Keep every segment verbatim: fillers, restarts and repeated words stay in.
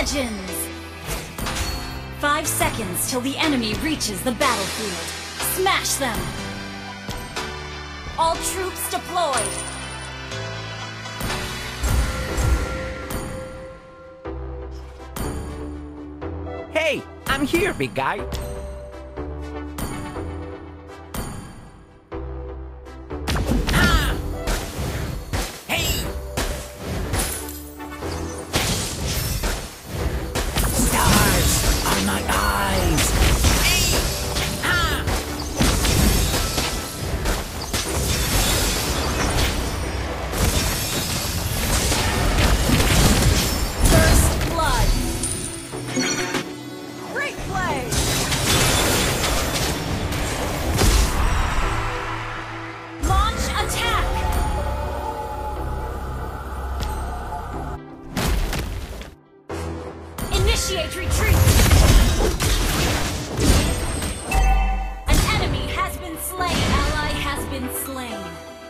Legends! Five seconds till the enemy reaches the battlefield. Smash them! All troops deployed! Hey, I'm here, big guy. Ah! Hey! Stars are my eyes. Hey! Ah! First blood! Great play! Launch attack! Initiate retreat! An enemy has been slain. Ally has been slain.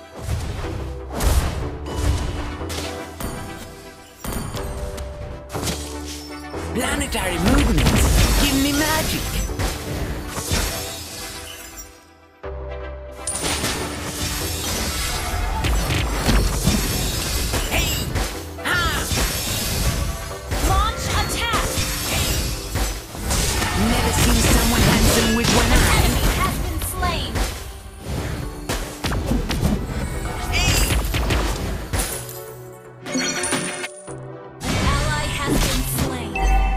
Planetary movements give me magic. Hey! Ah! Launch attack! Never seen someone handsome with one eye. Enemy has been slain. Ally has been slain.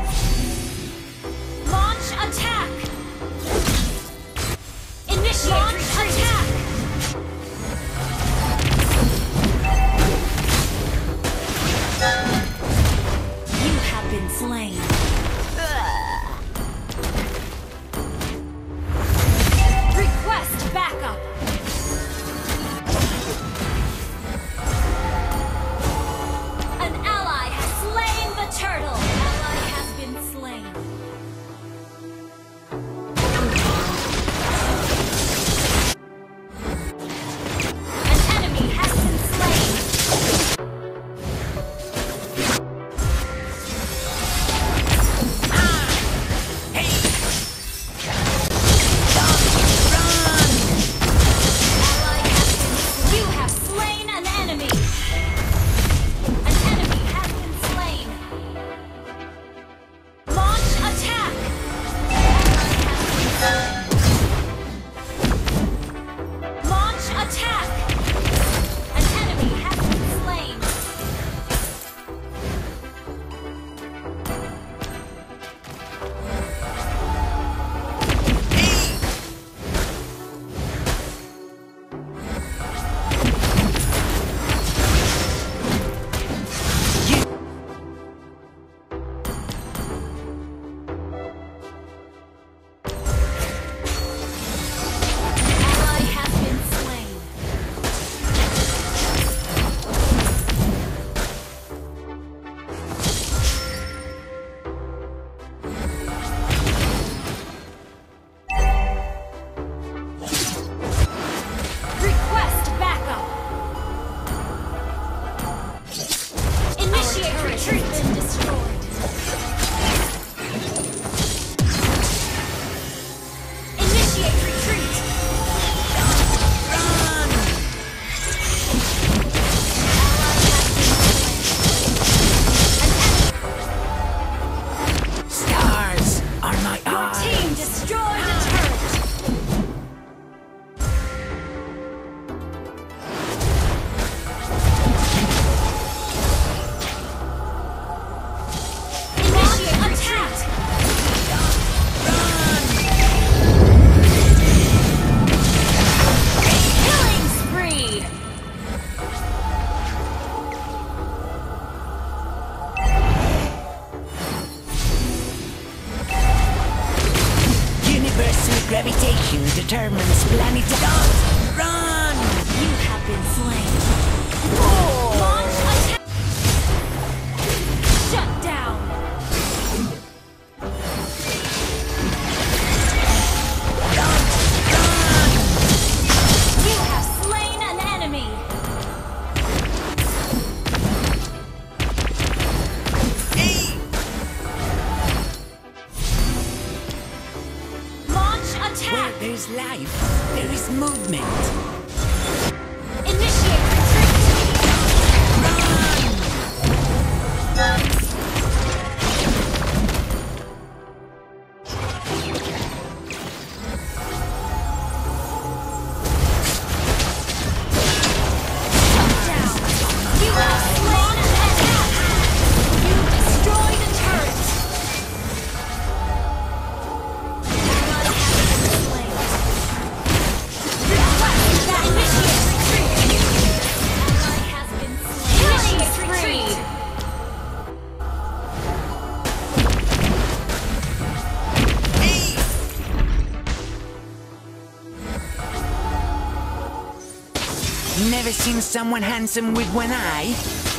Launch attack! Initiate Launch attack! You have been slain. Request backup! An ally has slain the turtle! Ally has been slain. An enemy has been slain. Hey! Ally has been. You have slain an enemy. An enemy has been slain. Launch attack. Ally has been slain. Launch attack. An enemy has been slain. Ally has been slain. Request backup. Initiate retreat. Been destroyed. Initiate retreat. Run! Stars are my Your eyes. team destroyed a turret. Initiate attack. Killing spree. Universal gravitation determines planetary. Run! You have been slain. Launch attack. Shut down. You have slain an enemy. Hey! Never seen someone handsome with one eye.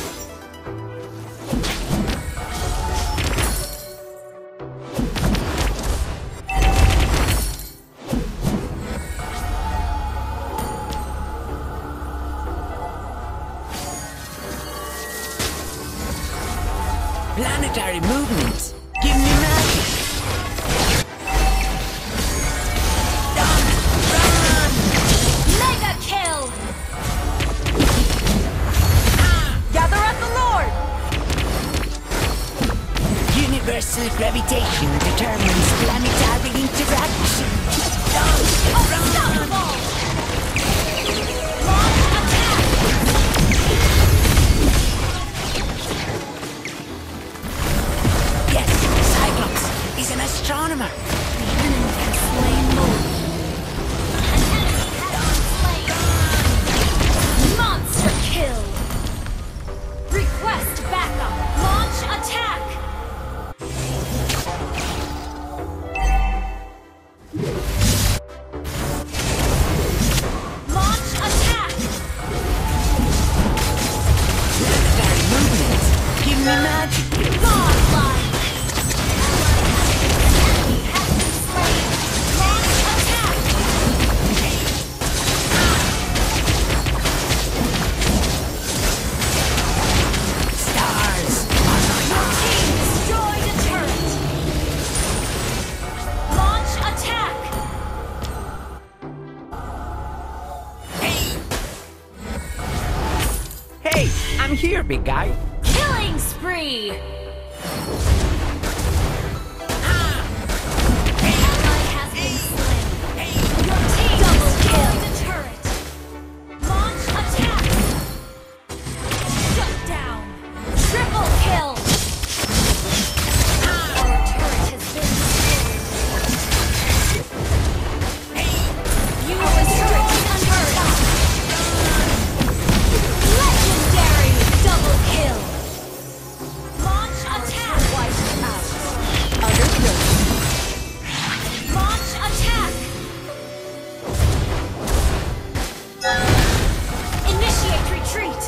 Planetary movements. Give me magic. Run! Run! Mega kill! Gather at the Lord! Universal gravitation determines planetary interaction. Run! Unstoppable! Launch attack! Yes, Cyclops is an astronomer. The enemy has slain more. An enemy has been slain. Monster kill! Request backup! Launch attack! Launch attack! Planetary movements. Give me magic. Godlike! An enemy has been slain. Launch attack! Stars are my Team destroyed a turret! Launch attack! Hey, I'm here, big guy. Killing spree! Ally has been slain. Your team double kill the turret. Launch attack! Shut down! Triple kill! Our turret has been destroyed. You are turret under attack. Legendary double kill! Launch attack! Wiped out. Understood. Launch attack! Initiate retreat!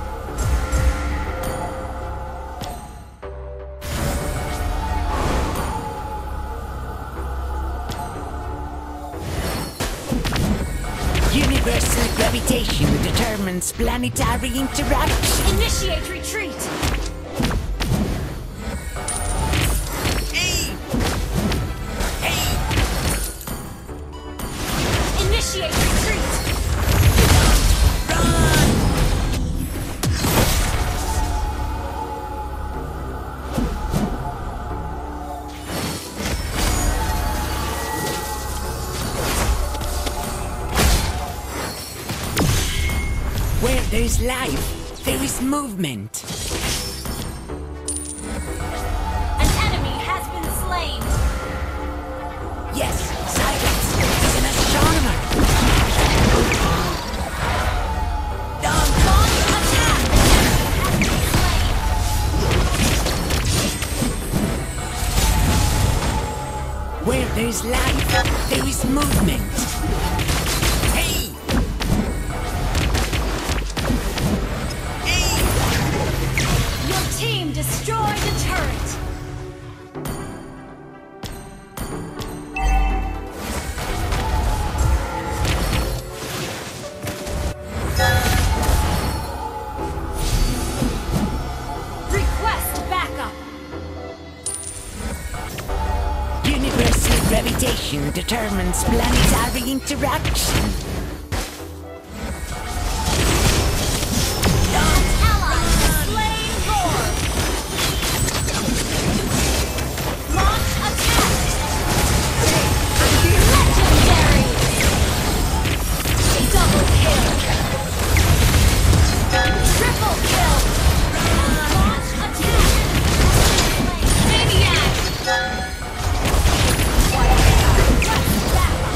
Universal gravitation determines planetary interaction. Initiate retreat! Hey! Hey! Initiate retreat! Run! Where there is life, there is movement. An enemy has been slain! Yes, Cyclops is an astronomer. Don't Launch attack! Where there is life, there is movement. Hey! Hey! Your team destroyed a turret! Request backup! Universal gravitation determines planetary interaction. Ally slain Lord! Launch attack! Legendary! Double kill! Triple kill! Launch attack! Maniac! Request backup!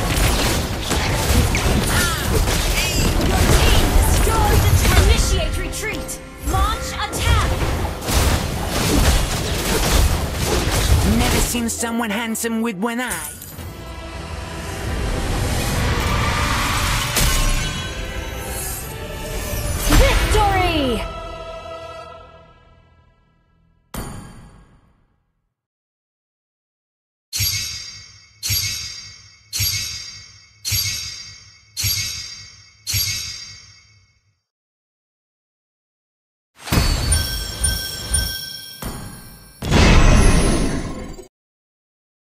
Your team destroyed the turret! Initiate retreat! Launch attack! Never seen someone handsome with one eye.